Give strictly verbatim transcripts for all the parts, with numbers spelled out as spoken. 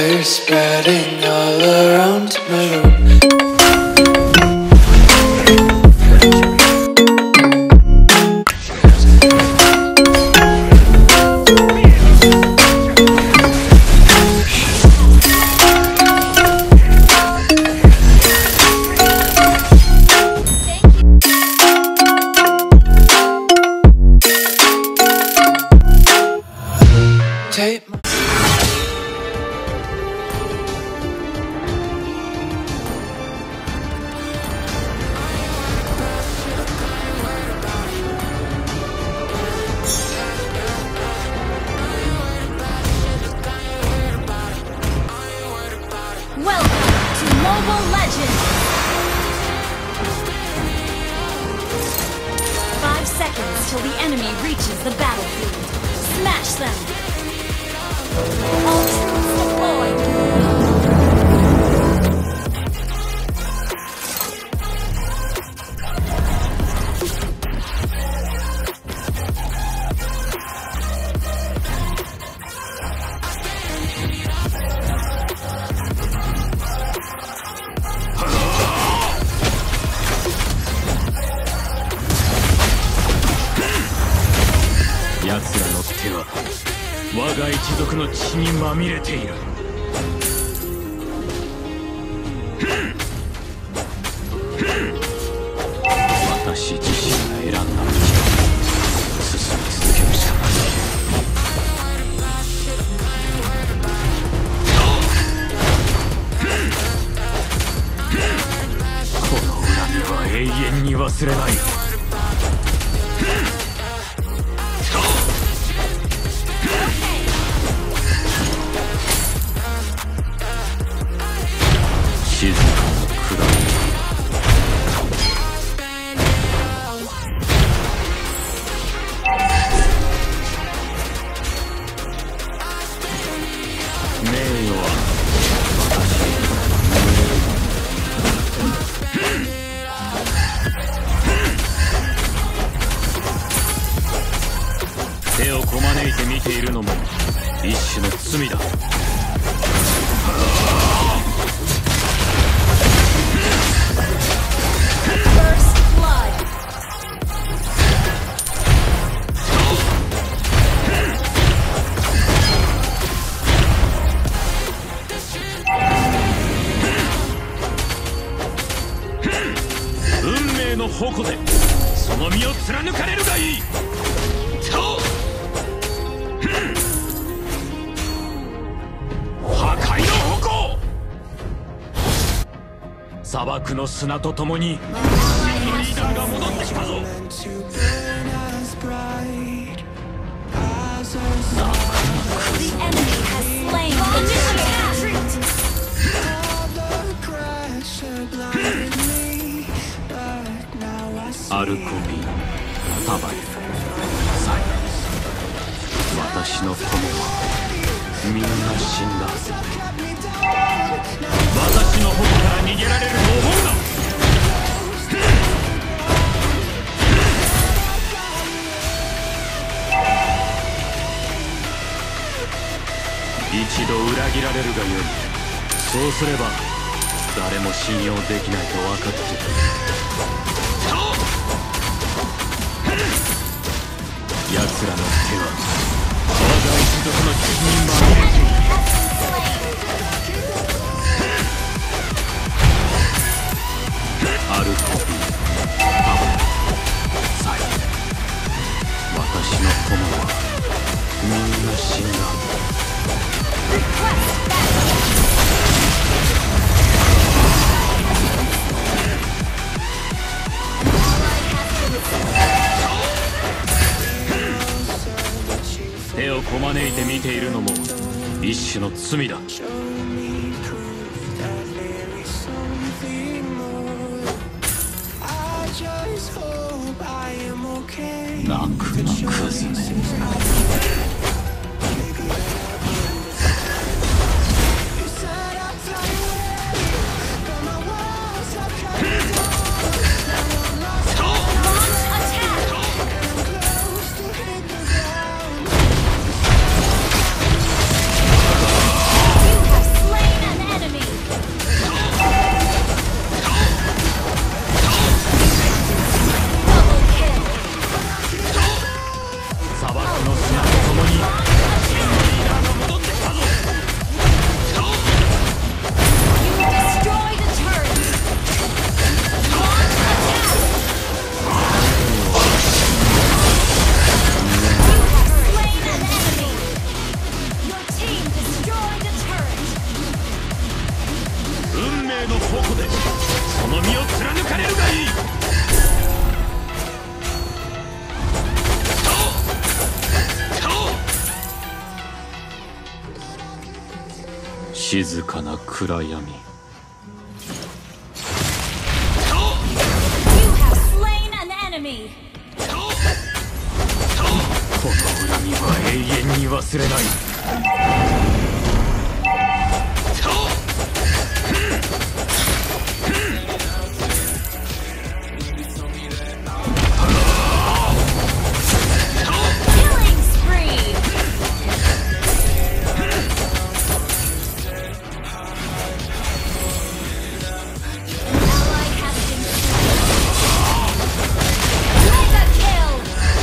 fire spreading all around my room. Take my Welcome to Mobile Legends! Five seconds till the enemy reaches the battlefield. Smash them! All troops deployed! 奴らの手は我が一族の血にまみれている。私自身が選んだ道を進み続けるしかない。この恨みは永遠に忘れない。静かな暗い名誉は私手をこまねいて見ているのも一種の罪だ。運命の矛でその身を貫かれるがいい。破壊の矛、砂漠の砂と共に真のリーダーが戻ってきたぞ。アルコビー、タバリ、サイレンス、私の友はみんな死んだ。私の矛から逃げられると思うな。一度裏切られるがよい。そうすれば誰も信用できないと分かっている。奴らの手は我が一族の血にまみれている。アルコビー、タバサイレン、私の友はみんな死んだ。手をこまねいて見ているのも一種の罪だ。泣くなクズめ。 栄の矛でその身を貫かれるがいい。静かな暗闇。 You have slain an enemy. この恨みは永遠に忘れない。 Killing spree. Ally has been slain. Mega kill.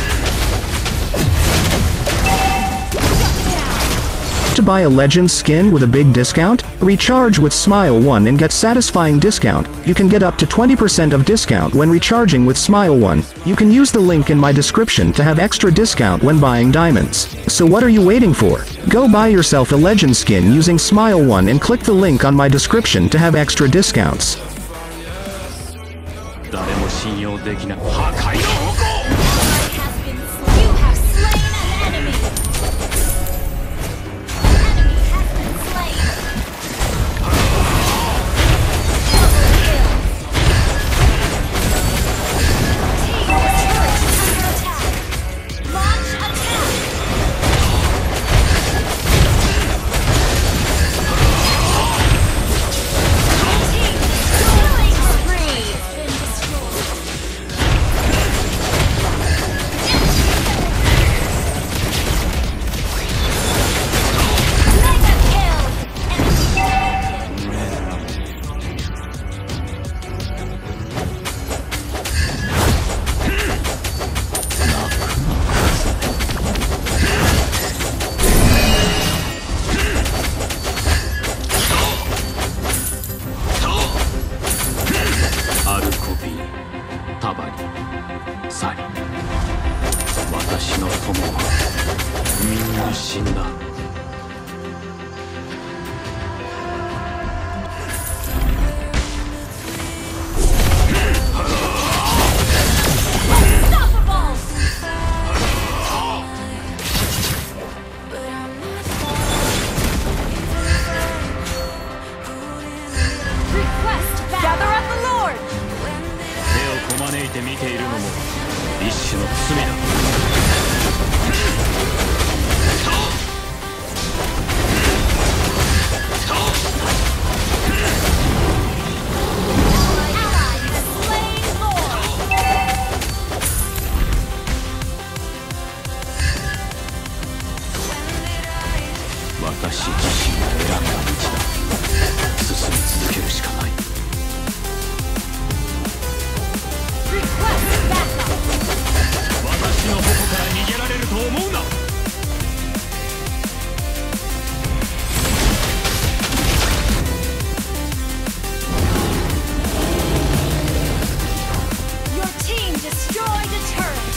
To buy a legend skin with a big discount? Recharge with Smile one and get satisfying discount. You can get up to twenty percent of discount when recharging with Smile one. You can use the link in my description to have extra discount when buying diamonds. So what are you waiting for? Go buy yourself a legend skin using Smile one and click the link on my description to have extra discounts. 誰も信用できない破壊の矛。 Has been slain. You have slain an enemy. Enemy has been slain. Double kill. Team turret under attack. Launch attack. Team killing spree. Been destroyed. Mega kill. アルコビー、タバリ、サリ。私の友はみんな死んだ。 Unstoppable. Request gather up the Lord. 手をこまねいて見ているのも一種の罪だ。 Ally has slain Lord. 私自身が選んだ道だ。進み続けるしかない。 Request backup. 私の矛から逃げられると思うな。 Your team destroyed a turret.